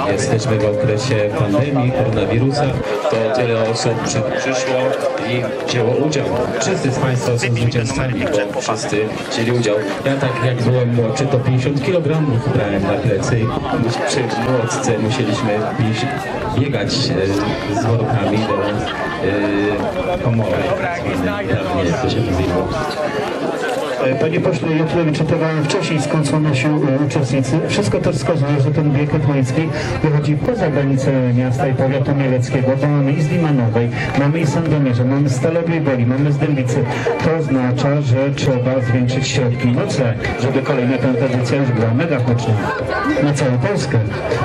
jesteśmy w okresie pandemii, koronawirusa, to tyle osób przyszło i wzięło udział. Wszyscy z Państwa są zwycięzcami, bo wszyscy wzięli udział. Ja tak jak byłem młodszy, to 50 kg brałem na plecy i przy młotce musieliśmy biegać z workami do komory. Nie, to się nazywa. Panie pośle, ja tutaj czytałem wcześniej, skąd są nasi uczestnicy. Wszystko to wskazuje, że ten bieg etmoński wychodzi poza granicę miasta i powiatu mieleckiego, bo mamy i z Limanowej, mamy i z Sandomierza, mamy z Stalowej Woli, mamy z Dębicy. To oznacza, że trzeba zwiększyć środki nocleg, żeby kolejna ta edycja już była mega huczna na całą Polskę.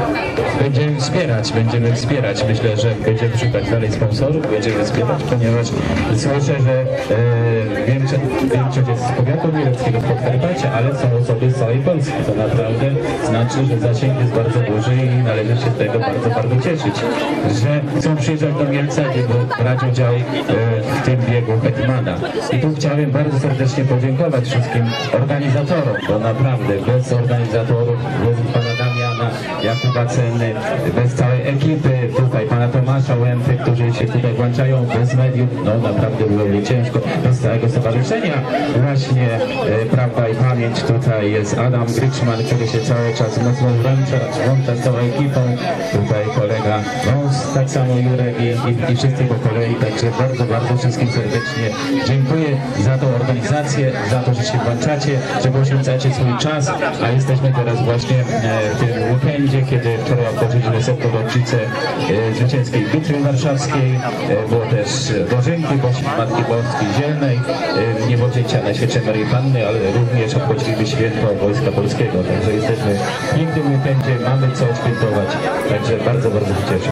Będziemy wspierać. Myślę, że będziemy szukać dalej sponsorów, będziemy wspierać, ponieważ słyszę, że większość jest z powiatu mieleckiego, z Podkarpacia, ale są osoby z całej Polski. To naprawdę znaczy, że zasięg jest bardzo duży i należy się z tego bardzo, bardzo cieszyć. Że chcą przyjeżdżać do Mielca, żeby brać udział w tym biegu Hetmana. I tu chciałem bardzo serdecznie podziękować wszystkim organizatorom, bo naprawdę bez organizatorów, bez pana Damiana, Jakuba Ceny, bez całej ekipy, tutaj pana Tomasza Łępy, którzy się tutaj włączają, bez mediów, no naprawdę byłoby ciężko, bez całego stowarzyszenia. Właśnie Prawda i Pamięć, tutaj jest Adam Gryczman, który się cały czas mocno włącza z całą ekipą, tutaj kolega Wąs, tak samo Jurek i wszyscy po kolei, także bardzo, bardzo wszystkim serdecznie dziękuję za tą organizację, za to, że się włączacie, że poświęcacie swój czas, a jesteśmy teraz właśnie w tym weekendzie, kiedy wczoraj obchodziliśmy 100. rocznicę zwycięskiej bitwy warszawskiej, było też dożynki Matki Boskiej Zielnej, niebodzięcia na świecie Maryi Panny, ale również obchodziliśmy święto Wojska Polskiego, także jesteśmy w pięknym weekendzie, mamy co świętować, także bardzo, bardzo się cieszę.